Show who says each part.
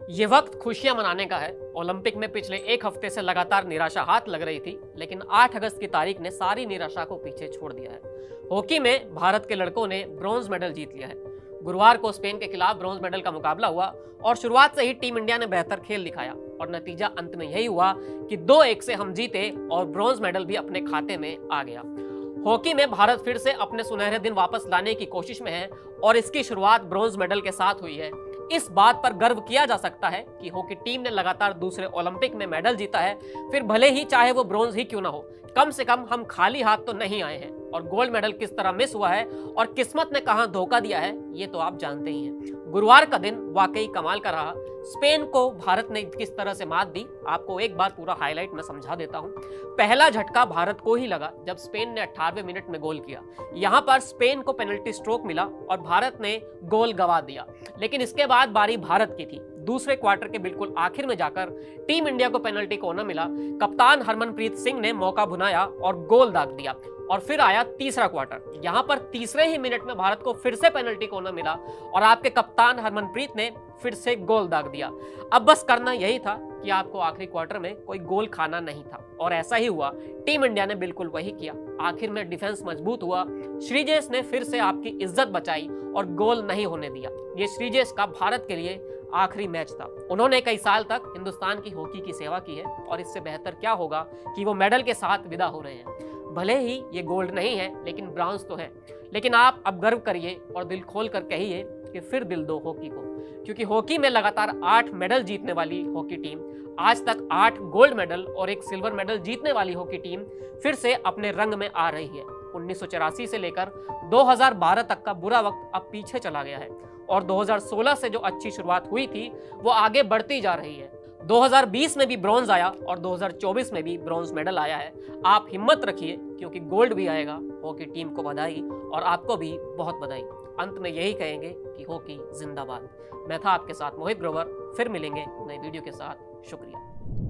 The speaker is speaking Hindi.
Speaker 1: ये वक्त खुशियां मनाने का है। ओलंपिक में पिछले एक हफ्ते से लगातार निराशा हाथ लग रही थी, लेकिन 8 अगस्त की तारीख ने सारी निराशा को पीछे छोड़ दिया है। हॉकी में भारत के लड़कों ने ब्रॉन्ज मेडल जीत लिया है। गुरुवार को स्पेन के खिलाफ ब्रॉन्ज मेडल का मुकाबला हुआ और शुरुआत से ही टीम इंडिया ने बेहतर खेल दिखाया और नतीजा अंत में यही हुआ कि 2-1 से हम जीते और ब्रॉन्ज मेडल भी अपने खाते में आ गया। हॉकी में भारत फिर से अपने सुनहरे दिन वापस लाने की कोशिश में है और इसकी शुरुआत ब्रॉन्ज मेडल के साथ हुई है। इस बात पर गर्व किया जा सकता है कि हॉकी टीम ने लगातार दूसरे ओलंपिक में मेडल जीता है, फिर भले ही चाहे वो ब्रॉन्ज ही क्यों ना हो, कम से कम हम खाली हाथ तो नहीं आए हैं। और गोल्ड मेडल किस तरह मिस हुआ है और किस्मत ने कहां धोखा दिया है, ये तो आप जानते ही हैं। गुरुवार का दिन वाकई कमाल का रहा। स्पेन को भारत ने किस तरह से मात दी, आपको एक बार पूरा हाईलाइट में समझा देता हूं। पहला झटका भारत को ही लगा जब स्पेन ने 18वें मिनट में गोल किया। यहां पर स्पेन को पेनल्टी स्ट्रोक मिला और भारत ने गोल गंवा दिया, लेकिन इसके बाद बारी भारत की थी। दूसरे क्वार्टर के बिल्कुल आखिर में जाकर टीम इंडिया को पेनल्टी कोना मिला। कप्तान हरमनप्रीत सिंह ने मौका भुनाया और गोल दाग दिया। और फिर आया तीसरा क्वार्टर। यहां पर तीसरे ही मिनट में भारत को फिर से पेनल्टी कोना मिला और आपके कप्तान हरमनप्रीत ने फिर से गोल दाग दिया। अब बस करना यही था कि आपको आखिरी क्वार्टर में कोई गोल खाना नहीं था, और ऐसा ही हुआ। टीम इंडिया ने बिल्कुल वही किया। आखिर में डिफेंस मजबूत हुआ। श्रीजेश ने फिर से आपकी इज्जत बचाई और गोल नहीं होने दिया। ये श्रीजेश का भारत के लिए आखिरी मैच था। उन्होंने कई साल तक हिंदुस्तान की हॉकी की सेवा की है और इससे बेहतर क्या होगा कि वो मेडल के साथ विदा हो रहे हैं। भले ही ये गोल्ड नहीं है, लेकिन ब्रॉन्ज तो है। लेकिन आप अब गर्व करिए और दिल खोल कर कहिए कि फिर दिल दो हॉकी को, क्योंकि हॉकी में लगातार 8 मेडल जीतने वाली हॉकी टीम, आज तक 8 गोल्ड मेडल और 1 सिल्वर मेडल जीतने वाली हॉकी टीम फिर से अपने रंग में आ रही है। 1984 से लेकर 2012 तक का बुरा वक्त अब पीछे चला गया है और 2016 से जो अच्छी शुरुआत हुई थी वो आगे बढ़ती जा रही है। 2020 में भी ब्रॉन्ज आया और 2024 में भी ब्रॉन्ज मेडल आया है। आप हिम्मत रखिए, क्योंकि गोल्ड भी आएगा। हॉकी टीम को बधाई और आपको भी बहुत बधाई। अंत में यही कहेंगे कि हॉकी जिंदाबाद। मैं था आपके साथ मोहित ग्रोवर। फिर मिलेंगे नई वीडियो के साथ। शुक्रिया।